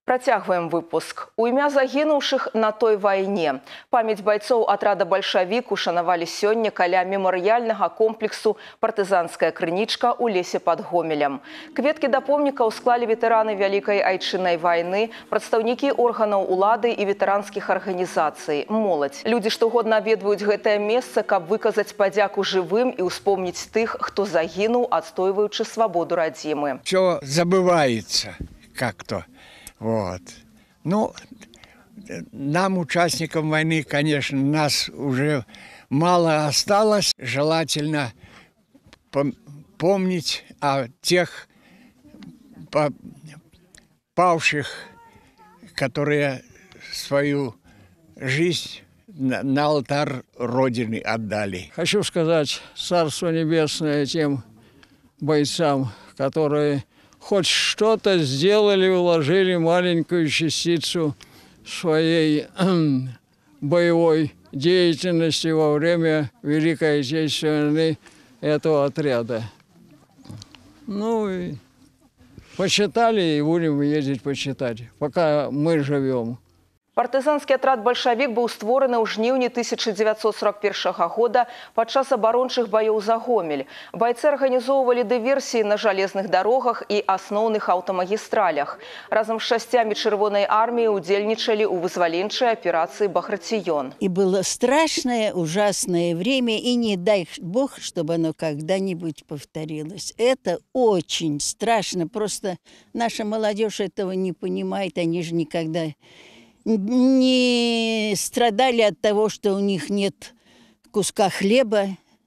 Працягваем выпуск. У імя загінуўшых на той вайне. Памяць байцоў атрада «Бальшавік» ушанавалі сёння каля мемарыяльнага комплексу «Партызанская крынічка» у лесе пад Гомелем. Кветкі да помнікаў склалі ветэраны Вялікай Айчыннай вайны, прадстаўнікі органаў улады і ветэранскіх арганізацый, моладзь. Людзі штогодна наведваюць гэтае месца, каб выказаць падзяку жывым і ўспомніць тых, хто загінуў, адстойваючы свабоду радзімы. Все забывается как-то. Вот. Ну, нам, участникам войны, конечно, нас уже мало осталось. Желательно помнить о тех павших, которые свою жизнь на алтарь Родины отдали. Хочу сказать Царство Небесное тем бойцам, которые хоть что-то сделали, уложили маленькую частицу своей боевой деятельности во время Великой Отечественной войны этого отряда. Ну и почитали, и будем ездить почитать, пока мы живем. Партызанскі атрад «Бальшавік» быў створаны ў жніўні 1941 года падчас абарончых баёў за Гомель. Байцы арганізоўвалі дыверсіі на жалезных дарогах і асноўных аўтамагістралях. Разам з часцямі Чырвонай арміі удзельнічалі ў вызваленчай аперацыі «Бахратион». И было страшное, ужасное время, и не дай Бог, чтобы оно когда-нибудь повторилось. Это очень страшно. Просто наша молодежь этого не понимает, они же никогда не страдали от того, что у них нет куска хлеба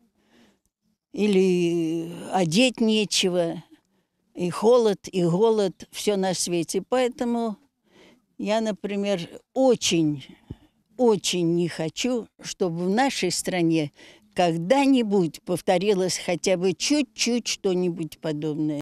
или одеть нечего, и холод, и голод, все на свете. Поэтому я, например, очень не хочу, чтобы в нашей стране когда-нибудь повторилось хотя бы чуть-чуть что-нибудь подобное.